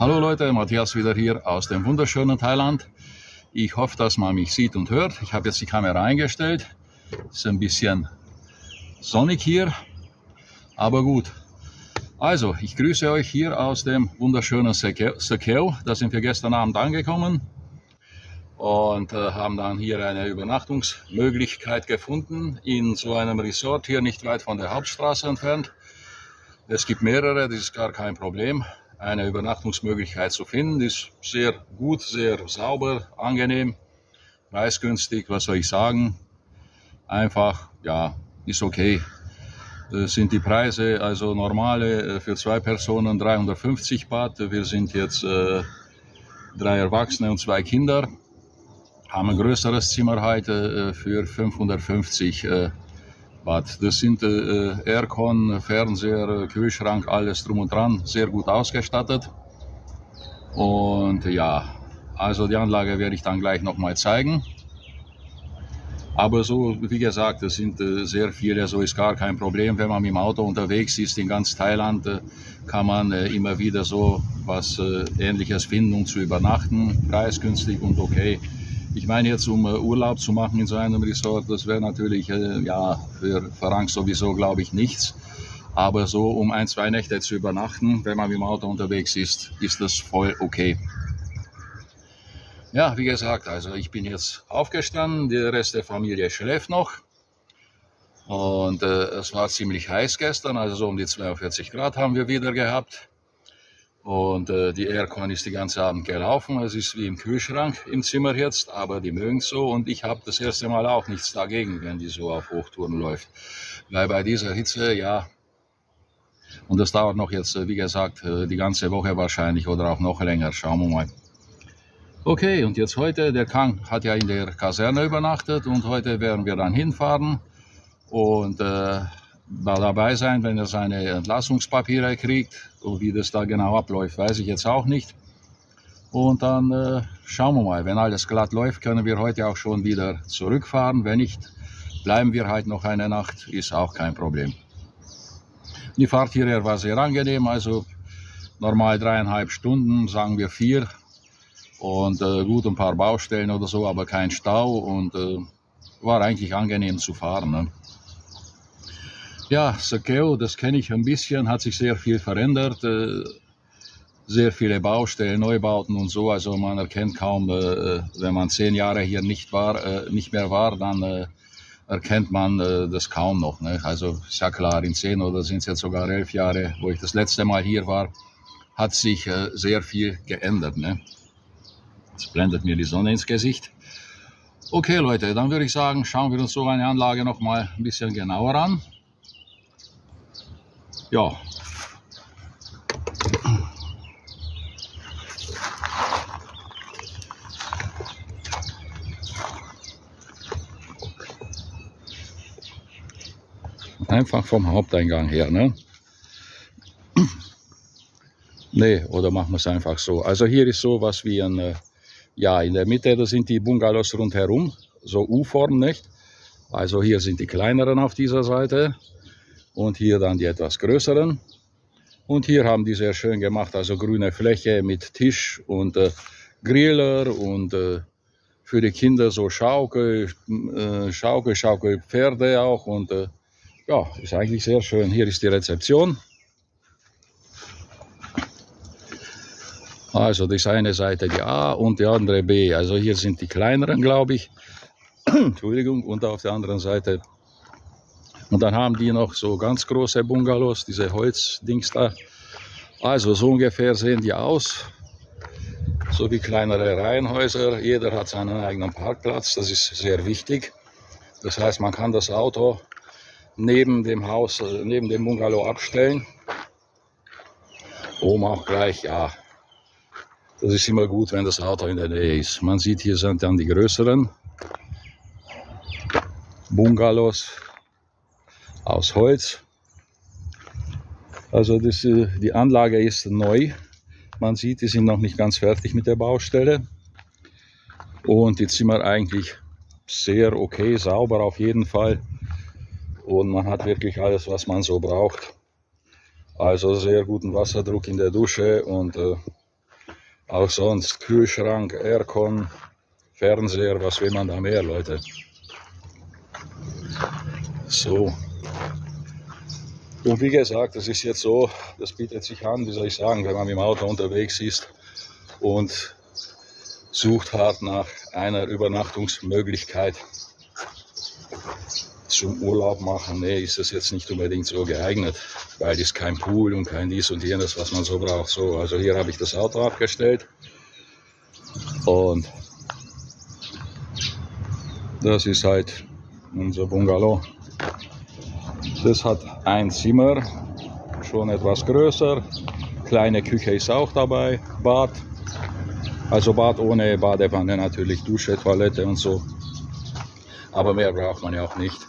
Hallo Leute, Matthias wieder hier aus dem wunderschönen Thailand. Ich hoffe, dass man mich sieht und hört. Ich habe jetzt die Kamera eingestellt. Es ist ein bisschen sonnig hier, aber gut. Also, ich grüße euch hier aus dem wunderschönen Sa-Kaeo. Da sind wir gestern Abend angekommen und haben dann hier eine Übernachtungsmöglichkeit gefunden in so einem Resort hier nicht weit von der Hauptstraße entfernt. Es gibt mehrere, das ist gar kein Problem. Eine Übernachtungsmöglichkeit zu finden, ist sehr gut, sehr sauber, angenehm, preisgünstig, was soll ich sagen, einfach, ja, ist okay. Das sind die Preise, also normale für 2 Personen 350 Baht, wir sind jetzt 3 Erwachsene und 2 Kinder, haben ein größeres Zimmer heute für 550 Baht. Das sind Aircon, Fernseher, Kühlschrank, alles drum und dran, sehr gut ausgestattet. Und ja, also die Anlage werde ich dann gleich nochmal zeigen. Aber so, wie gesagt, es sind sehr viele, so ist gar kein Problem. Wenn man mit dem Auto unterwegs ist in ganz Thailand, kann man immer wieder so was Ähnliches finden, um zu übernachten, preisgünstig und okay. Ich meine jetzt, um Urlaub zu machen in so einem Resort, das wäre natürlich, ja, für Farang sowieso, glaube ich, nichts. Aber so, um 1, 2 Nächte zu übernachten, wenn man mit dem Auto unterwegs ist, ist das voll okay. Ja, wie gesagt, also ich bin jetzt aufgestanden, der Rest der Familie schläft noch. Und es war ziemlich heiß gestern, also so um die 42 Grad haben wir wieder gehabt. Und die Aircon ist die ganze Abend gelaufen. Es ist wie im Kühlschrank im Zimmer jetzt, aber die mögen es so. Und ich habe das erste Mal auch nichts dagegen, wenn die so auf Hochtouren läuft. Weil bei dieser Hitze, ja, und das dauert noch jetzt, wie gesagt, die ganze Woche wahrscheinlich oder auch noch länger. Schauen wir mal. Okay, und jetzt heute, der Kang hat ja in der Kaserne übernachtet und heute werden wir dann hinfahren und dabei sein, wenn er seine Entlassungspapiere kriegt. Und wie das da genau abläuft, weiß ich jetzt auch nicht. Und dann schauen wir mal, wenn alles glatt läuft, können wir heute auch schon wieder zurückfahren. Wenn nicht, bleiben wir halt noch eine Nacht, ist auch kein Problem. Die Fahrt hierher war sehr angenehm, also normal 3,5 Stunden, sagen wir 4. Und gut, ein paar Baustellen oder so, aber kein Stau und war eigentlich angenehm zu fahren. Ne? Ja, Sa-Kaeo, das kenne ich ein bisschen, hat sich sehr viel verändert, sehr viele Baustellen, Neubauten und so, also man erkennt kaum, wenn man 10 Jahre hier nicht mehr war, dann erkennt man das kaum noch. Ne? Also ist ja klar, in 10 oder sind es jetzt sogar 11 Jahre, wo ich das letzte Mal hier war, hat sich sehr viel geändert. Ne? Jetzt blendet mir die Sonne ins Gesicht. Okay Leute, dann würde ich sagen, schauen wir uns so eine Anlage noch mal ein bisschen genauer an. Ja. Einfach vom Haupteingang her, ne? Ne, oder machen wir es einfach so. Also hier ist so was wie ein, ja, in der Mitte, da sind die Bungalows rundherum, so U-Form, nicht? Also hier sind die kleineren auf dieser Seite. Und hier dann die etwas größeren. Und hier haben die sehr schön gemacht, also grüne Fläche mit Tisch und Griller und für die Kinder so Schaukelpferde auch. Und ja, ist eigentlich sehr schön. Hier ist die Rezeption. Also das ist eine Seite die A und die andere B. Also hier sind die kleineren, glaube ich. Entschuldigung, und auf der anderen Seite. Und dann haben die noch so ganz große Bungalows, diese Holzdings da. Also so ungefähr sehen die aus. So wie kleinere Reihenhäuser. Jeder hat seinen eigenen Parkplatz, das ist sehr wichtig. Das heißt, man kann das Auto neben dem Haus, neben dem Bungalow abstellen. Oben auch gleich, ja. Das ist immer gut, wenn das Auto in der Nähe ist. Man sieht, hier sind dann die größeren Bungalows aus Holz. Also die Anlage ist neu. Man sieht, die sind noch nicht ganz fertig mit der Baustelle. Und die Zimmer eigentlich sehr okay, sauber auf jeden Fall. Und man hat wirklich alles, was man so braucht. Also sehr guten Wasserdruck in der Dusche und Auch sonst Kühlschrank, Aircon, Fernseher, was will man da mehr, Leute? So. Und wie gesagt, das ist jetzt so, das bietet sich an, wie soll ich sagen, wenn man mit dem Auto unterwegs ist und sucht hart nach einer Übernachtungsmöglichkeit zum Urlaub machen. Nee, ist das jetzt nicht unbedingt so geeignet, weil es kein Pool und kein dies und jenes, was man so braucht. So, also hier habe ich das Auto abgestellt und das ist halt unser Bungalow. Das hat ein Zimmer, schon etwas größer, kleine Küche ist auch dabei, Bad, also Bad ohne Badewanne natürlich, Dusche, Toilette und so, aber mehr braucht man ja auch nicht.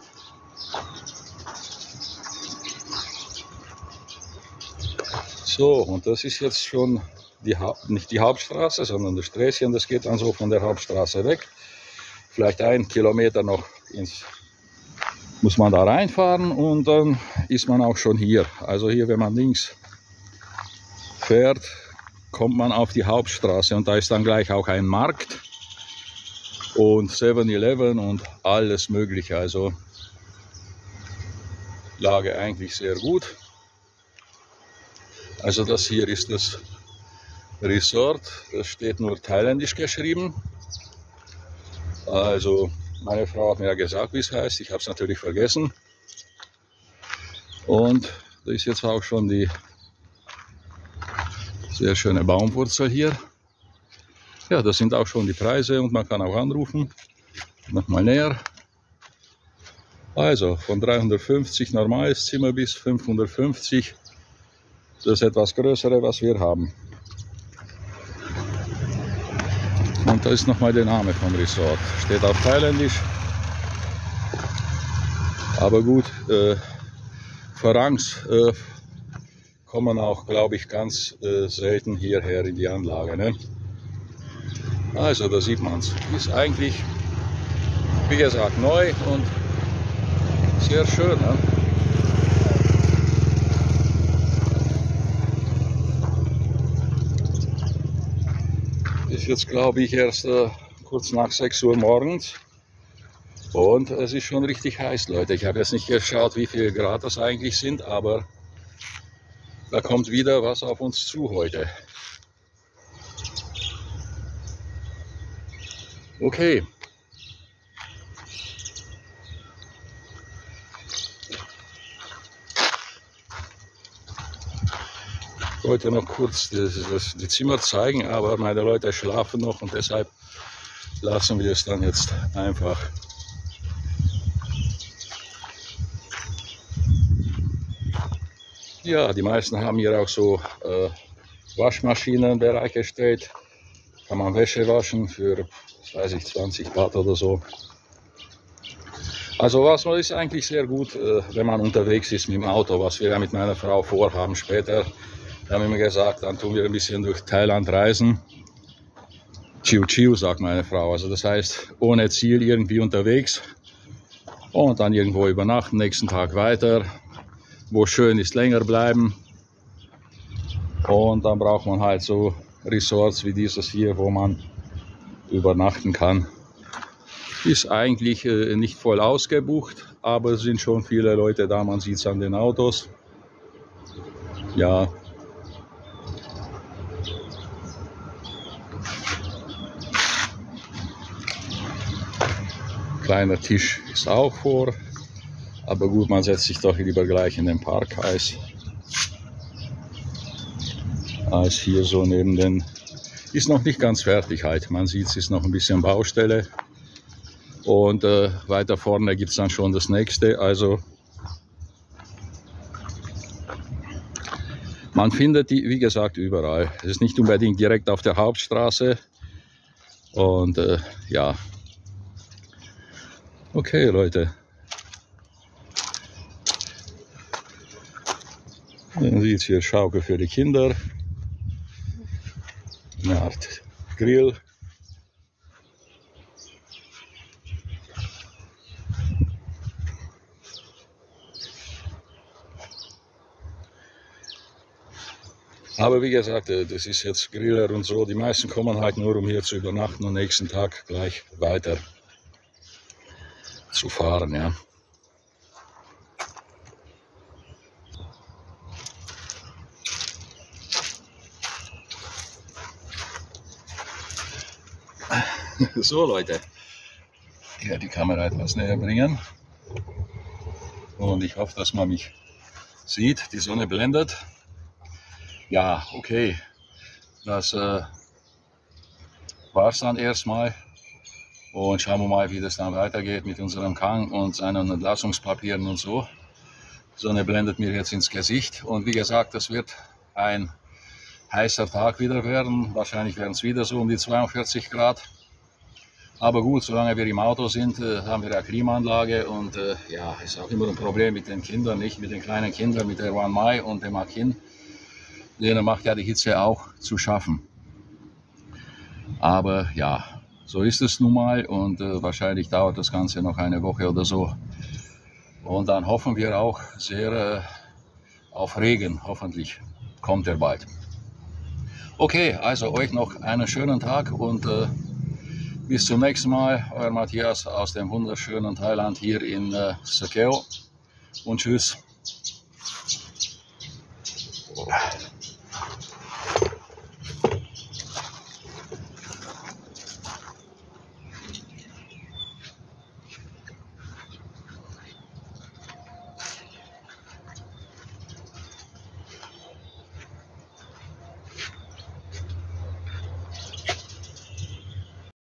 So, und das ist jetzt schon nicht die Hauptstraße, sondern das Sträßchen, das geht dann so von der Hauptstraße weg, vielleicht 1 Kilometer noch muss man da reinfahren und dann ist man auch schon hier. Also hier, wenn man links fährt, kommt man auf die Hauptstraße und da ist dann gleich auch ein Markt und 7-Eleven und alles Mögliche. Also Lage eigentlich sehr gut. Also das hier ist das Resort, das steht nur thailändisch geschrieben. Also meine Frau hat mir ja gesagt, wie es heißt, ich habe es natürlich vergessen. Und da ist jetzt auch schon die sehr schöne Baumwurzel hier. Ja, das sind auch schon die Preise und man kann auch anrufen. Nochmal näher. Also von 350 normales Zimmer bis 550 das etwas größere, was wir haben. Und da ist nochmal der Name vom Resort. Steht auf Thailändisch. Aber gut, Farangs kommen auch, glaube ich, ganz selten hierher in die Anlage. Ne? Also da sieht man es. Ist eigentlich, wie gesagt, neu und sehr schön. Ne? Ist jetzt, glaube ich, erst kurz nach 6 Uhr morgens und es ist schon richtig heiß, Leute. Ich habe jetzt nicht geschaut, wie viel Grad das eigentlich sind, aber da kommt wieder was auf uns zu heute. Okay. Ich wollte noch kurz die Zimmer zeigen, aber meine Leute schlafen noch und deshalb lassen wir es dann jetzt einfach. Ja, die meisten haben hier auch so Waschmaschinenbereich gestellt. Kann man Wäsche waschen für, was weiß ich, 20 Baht oder so. Also was ist eigentlich sehr gut, wenn man unterwegs ist mit dem Auto, was wir ja mit meiner Frau vorhaben später. Wir haben immer gesagt, dann tun wir ein bisschen durch Thailand reisen. Chiu Chiu, sagt meine Frau. Also das heißt, ohne Ziel irgendwie unterwegs und dann irgendwo übernachten, nächsten Tag weiter, wo schön ist, länger bleiben. Und dann braucht man halt so Resorts wie dieses hier, wo man übernachten kann. Ist eigentlich nicht voll ausgebucht, aber es sind schon viele Leute da, man sieht es an den Autos. Ja. Kleiner Tisch ist auch vor, aber gut, man setzt sich doch lieber gleich in den Park als hier so neben den. Ist noch nicht ganz fertig halt, man sieht, es ist noch ein bisschen Baustelle und weiter vorne gibt es dann schon das nächste. Also man findet die, wie gesagt, überall. Es ist nicht unbedingt direkt auf der Hauptstraße und ja. Okay, Leute. Man sieht hier Schaukel für die Kinder. Eine Art Grill. Aber wie gesagt, das ist jetzt Griller und so. Die meisten kommen halt nur, um hier zu übernachten und nächsten Tag gleich weiter zu fahren. Ja. So Leute, ich werde die Kamera etwas näher bringen und ich hoffe, dass man mich sieht. Die Sonne blendet. Ja, okay, das war es dann erstmal und schauen wir mal, wie das dann weitergeht mit unserem Kang und seinen Entlassungspapieren und so. Die Sonne blendet mir jetzt ins Gesicht und wie gesagt, das wird ein heißer Tag wieder werden. Wahrscheinlich werden es wieder so um die 42 Grad. Aber gut, solange wir im Auto sind, haben wir eine Klimaanlage und ja, ist auch immer ein Problem mit den Kindern, nicht mit den kleinen Kindern, mit der Wan Mai und dem Akin. Denen macht ja die Hitze auch zu schaffen. Aber ja, so ist es nun mal und wahrscheinlich dauert das Ganze noch eine Woche oder so. Und dann hoffen wir auch sehr auf Regen, hoffentlich kommt er bald. Okay, also euch noch einen schönen Tag und bis zum nächsten Mal, euer Matthias aus dem wunderschönen Thailand hier in Sa Kaeo und tschüss.